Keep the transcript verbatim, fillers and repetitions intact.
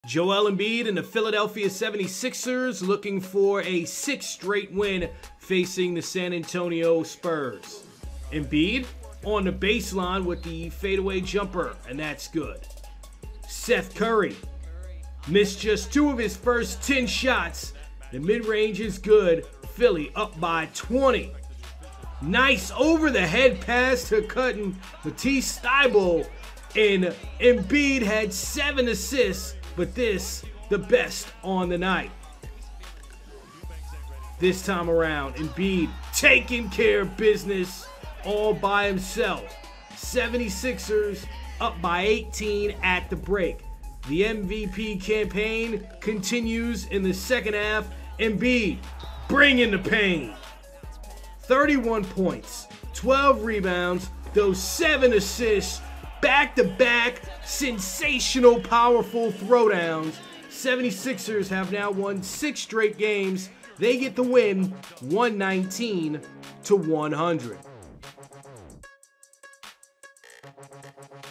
Joel Embiid and the Philadelphia seventy-sixers looking for a sixth straight win facing the San Antonio Spurs. Embiid on the baseline with the fadeaway jumper, and that's good. Seth Curry missed just two of his first ten shots. The mid-range is good. Philly up by twenty. Nice over-the-head pass to cutting Matisse Thybulle, and Embiid had seven assists, but this the best on the night. This time around, Embiid taking care of business all by himself. seventy-sixers up by eighteen at the break. The M V P campaign continues in the second half. Embiid bringing the pain. thirty-one points, twelve rebounds, those seven assists, back-to-back, sensational, powerful throwdowns. seventy-sixers have now won six straight games. They get the win, one nineteen to one hundred.